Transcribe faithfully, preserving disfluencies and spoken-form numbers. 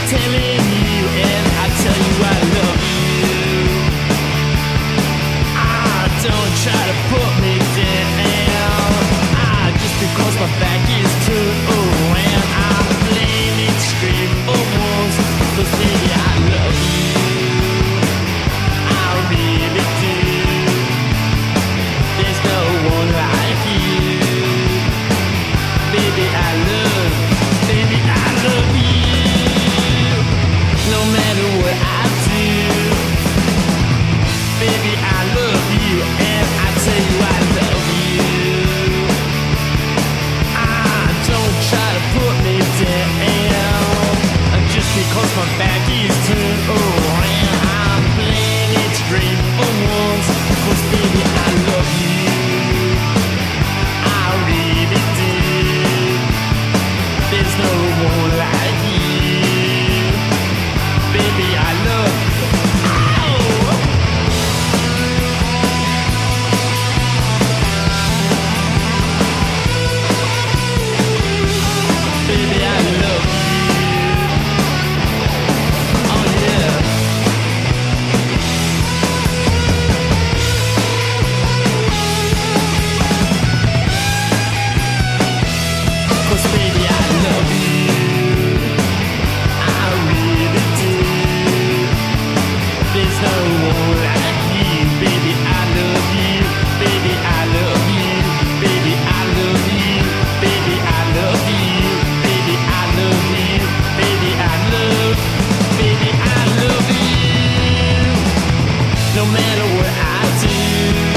telling you, and I tell you I love you. Ah, don't try to put me down. Ah, just because my back is turned, oh, and I'm blaming straight for once, 'cause baby I love you. I really do. There's no one like you. Baby I love, baby I love you. No matter what I do, baby I love you, and I tell you I love you. Ah, don't try to put me down, just because my back is turned around. I'm playing it straight for once, 'cause baby I love you. I really do. There's no one like you. Baby I love you. Baby I love you. Oh yeah. 'Cause baby I love you. I really do. There's no one like you. Baby I love you. Baby I love you. Baby I love you. Baby I love you. Baby I love you. Baby I love. Baby I love you. No matter what I do.